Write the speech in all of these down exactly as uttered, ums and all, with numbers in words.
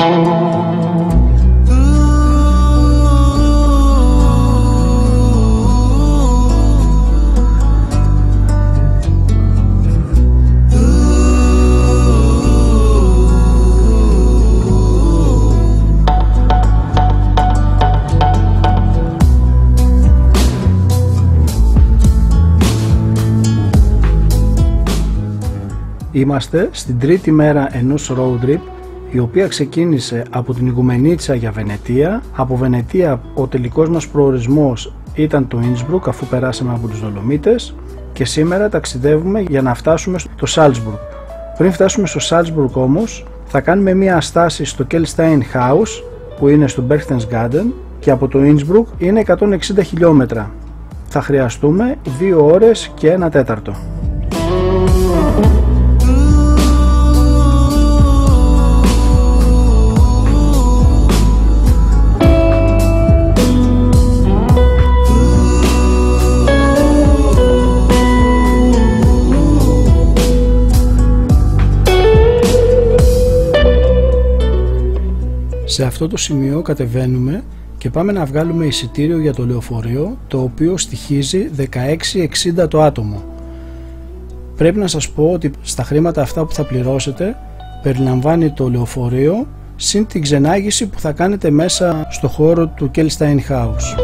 Είμαστε στην τρίτη μέρα ενός road trip, η οποία ξεκίνησε από την Ιγουμενίτσα για Βενετία. Από Βενετία ο τελικός μας προορισμός ήταν το Ίνσμπρουκ, αφού περάσαμε από τους Δολομίτες, και σήμερα ταξιδεύουμε για να φτάσουμε στο Σάλτσμπουργκ. Πριν φτάσουμε στο Σάλτσμπουργκ όμως θα κάνουμε μία αστάση στο Kelstein House που είναι στο Berchtesgaden και από το Ίνσμπρουκ είναι εκατόν εξήντα χιλιόμετρα. Θα χρειαστούμε δύο ώρες και ένα τέταρτο. Σε αυτό το σημείο κατεβαίνουμε και πάμε να βγάλουμε εισιτήριο για το λεωφορείο, το οποίο στοιχίζει δεκαέξι εξήντα το άτομο. Πρέπει να σας πω ότι στα χρήματα αυτά που θα πληρώσετε περιλαμβάνει το λεωφορείο συν την ξενάγηση που θα κάνετε μέσα στο χώρο του Kelstein House.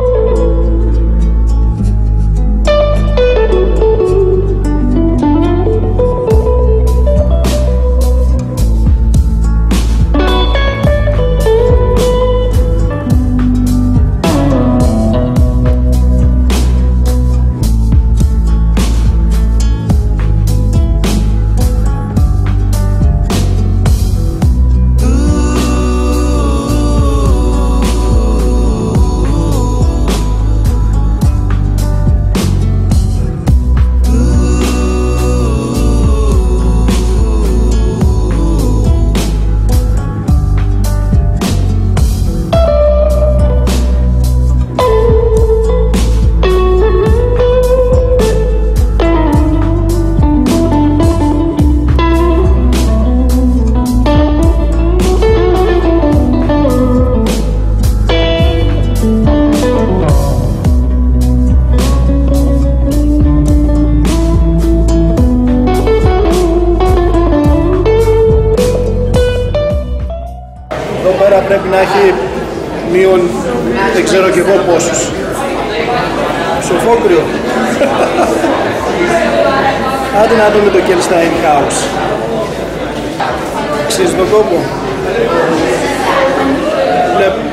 Πρέπει να έχει μείον δεν ξέρω κι εγώ πόσους. Σοφόκριο. Άντε να δούμε το Kelstein House. Αξίζει τον κόπο. Βλέπουμε.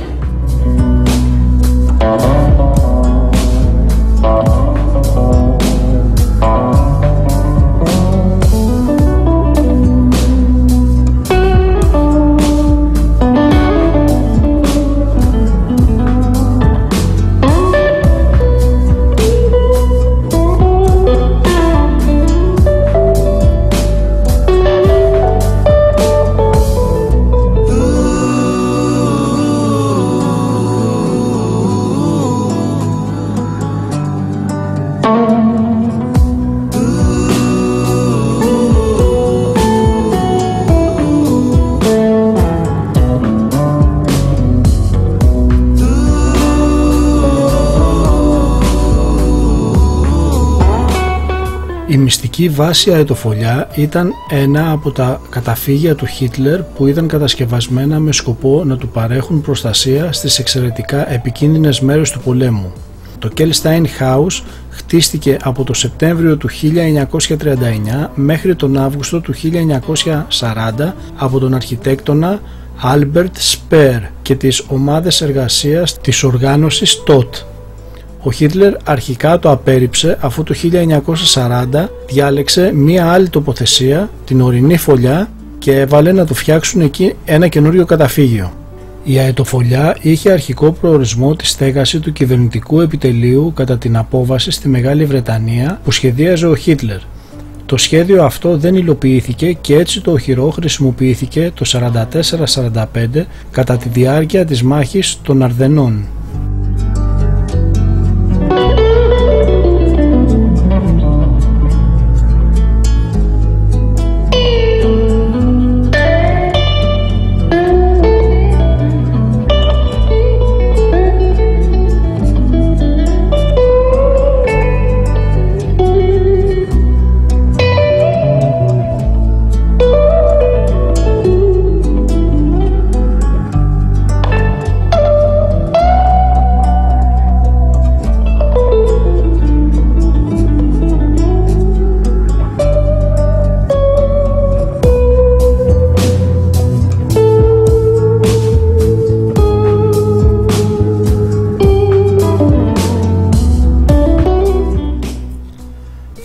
Η μυστική βάση αετοφολιά ήταν ένα από τα καταφύγια του Χίτλερ που ήταν κατασκευασμένα με σκοπό να του παρέχουν προστασία στις εξαιρετικά επικίνδυνες μέρες του πολέμου. Το Kelstein House χτίστηκε από το Σεπτέμβριο του χίλια εννιακόσια τριάντα εννιά μέχρι τον Αύγουστο του χίλια εννιακόσια σαράντα από τον αρχιτέκτονα Albert Speer και τις ομάδες εργασίας της οργάνωσης τότ. Ο Χίτλερ αρχικά το απέρριψε, αφού το χίλια εννιακόσια σαράντα διάλεξε μία άλλη τοποθεσία, την ορεινή φωλιά, και έβαλε να του φτιάξουν εκεί ένα καινούριο καταφύγιο. Η αετοφωλιά είχε αρχικό προορισμό τη στέγαση του κυβερνητικού επιτελείου κατά την απόβαση στη Μεγάλη Βρετανία που σχεδίαζε ο Χίτλερ. Το σχέδιο αυτό δεν υλοποιήθηκε και έτσι το οχυρό χρησιμοποιήθηκε το σαράντα τέσσερα σαράντα πέντε κατά τη διάρκεια της μάχης των Αρδενών.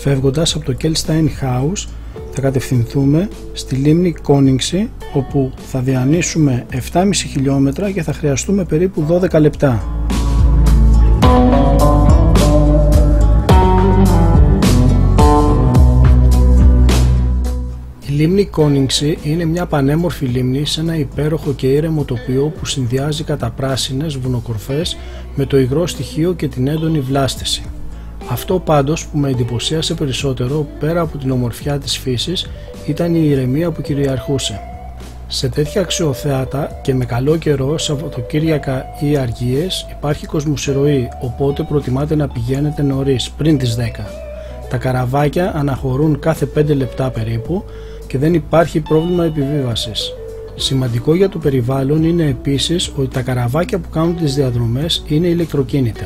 Φεύγοντας από το Kelstein House θα κατευθυνθούμε στη λίμνη Κόνιγσι, όπου θα διανύσουμε επτά κόμμα πέντε χιλιόμετρα και θα χρειαστούμε περίπου δώδεκα λεπτά. Η λίμνη Κόνιγσι είναι μια πανέμορφη λίμνη σε ένα υπέροχο και ήρεμο τοπίο που συνδυάζει καταπράσινες βουνοκορφές με το υγρό στοιχείο και την έντονη βλάστηση. Αυτό πάντως που με εντυπωσίασε περισσότερο, πέρα από την ομορφιά της φύσης, ήταν η ηρεμία που κυριαρχούσε. Σε τέτοια αξιοθέατα και με καλό καιρό, Σαββατοκύριακα ή αργίες, υπάρχει κοσμοσυρωή, οπότε προτιμάτε να πηγαίνετε νωρίς, πριν τις δέκα. Τα καραβάκια αναχωρούν κάθε πέντε λεπτά περίπου και δεν υπάρχει πρόβλημα επιβίβασης. Σημαντικό για το περιβάλλον είναι επίσης ότι τα καραβάκια που κάνουν τις διαδρομές είναι ηλεκτροκίνητα.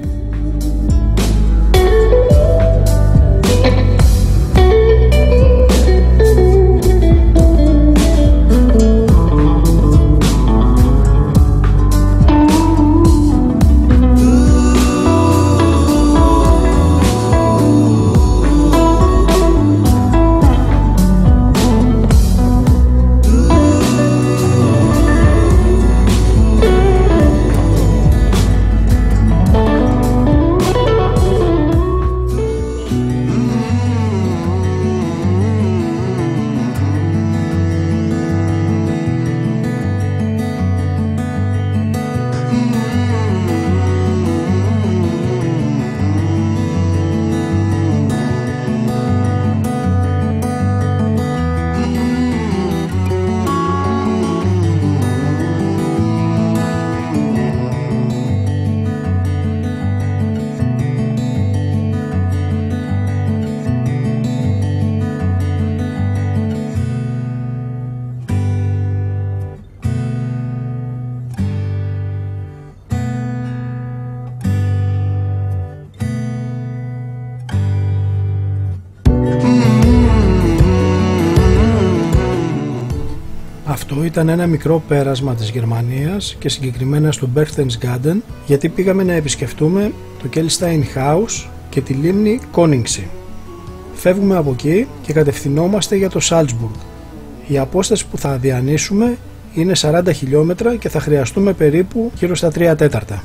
Αυτό ήταν ένα μικρό πέρασμα της Γερμανίας και συγκεκριμένα στο Berchtesgaden, γιατί πήγαμε να επισκεφτούμε το Kelstein House και τη λίμνη Κόνιγσι. Φεύγουμε από εκεί και κατευθυνόμαστε για το Salzburg. Η απόσταση που θα διανύσουμε είναι σαράντα χιλιόμετρα και θα χρειαστούμε περίπου γύρω στα τρία τέταρτα.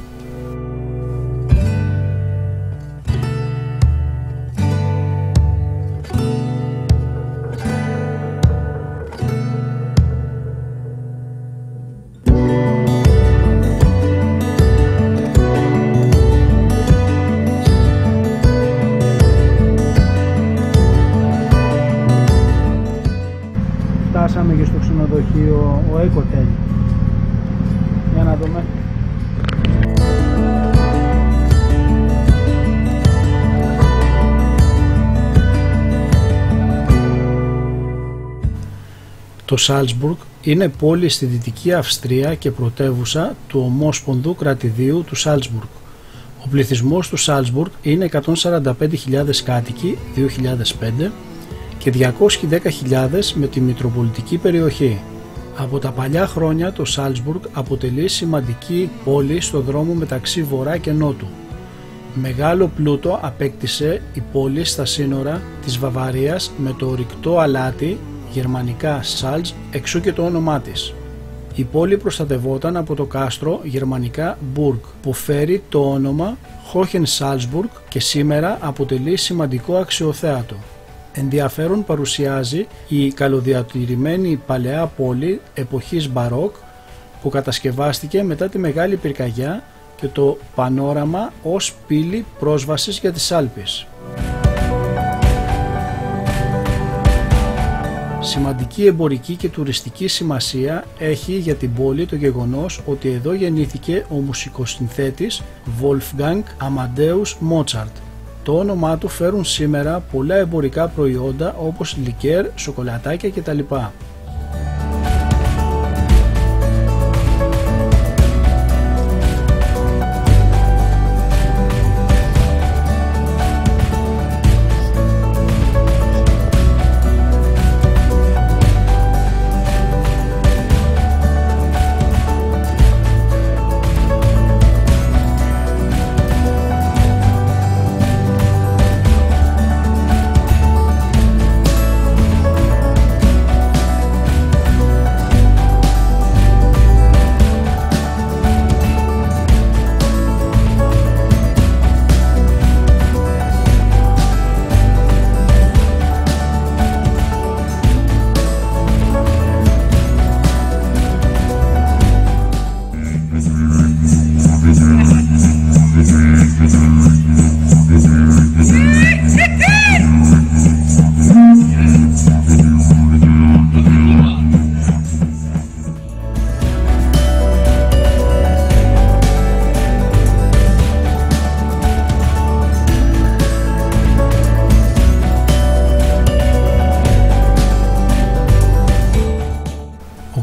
Φτάσαμε και στο ξενοδοχείο ο Ecotel. Για να δούμε. Το Salzburg είναι πόλη στη Δυτική Αυστρία και πρωτεύουσα του ομόσπονδου κρατηδίου του Salzburg. Ο πληθυσμός του Salzburg είναι εκατόν σαράντα πέντε χιλιάδες κάτοικοι δύο χιλιάδες πέντε και διακόσιες δέκα χιλιάδες με τη μητροπολιτική περιοχή. Από τα παλιά χρόνια το Salzburg αποτελεί σημαντική πόλη στο δρόμο μεταξύ βορρά και νότου. Μεγάλο πλούτο απέκτησε η πόλη στα σύνορα της Βαβαρίας με το ορυκτό αλάτι, γερμανικά Salz, εξού και το όνομά της. Η πόλη προστατευόταν από το κάστρο, γερμανικά Burg, που φέρει το όνομα Hohensalzburg και σήμερα αποτελεί σημαντικό αξιοθέατο. Ενδιαφέρον παρουσιάζει η καλοδιατηρημένη παλαιά πόλη εποχής Μπαρόκ που κατασκευάστηκε μετά τη Μεγάλη Πυρκαγιά και το πανόραμα ως πύλη πρόσβασης για τις Άλπεις. Σημαντική εμπορική και τουριστική σημασία έχει για την πόλη το γεγονός ότι εδώ γεννήθηκε ο μουσικοσυνθέτης Wolfgang Amadeus Mozart. Το όνομά του φέρουν σήμερα πολλά εμπορικά προϊόντα όπως λικέρ, σοκολατάκια κτλ.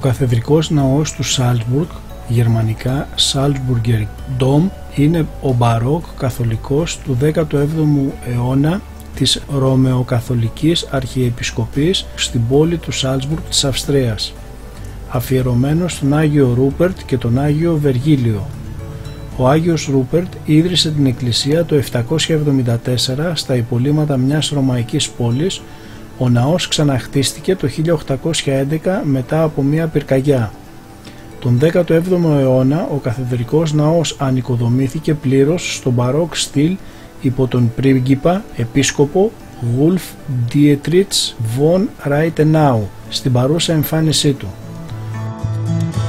καθεδρικός ναός του Σάλτσμπουργκ, γερμανικά Salzburger Dom, είναι ο μπαρόκ καθολικός του δέκατου έβδομου αιώνα της Ρωμαιοκαθολικής Αρχιεπισκοπής στην πόλη του Σάλτσμπουργκ της Αυστρίας, αφιερωμένος στον Άγιο Ρούπερτ και τον Άγιο Βεργίλιο. Ο Άγιος Ρούπερτ ίδρυσε την εκκλησία το επτακόσια εβδομήντα τέσσερα στα υπολείμματα μιας ρωμαϊκής πόλης. Ο ναός ξαναχτίστηκε το χίλια οκτακόσια έντεκα μετά από μια πυρκαγιά. Τον δέκατο έβδομο αιώνα ο καθεδρικός ναός ανοικοδομήθηκε πλήρως στο μπαρόκ στυλ υπό τον πρίγκιπα επίσκοπο Γουλφ Ντίετριτς Βον Ράιτενάου στην παρούσα εμφάνισή του.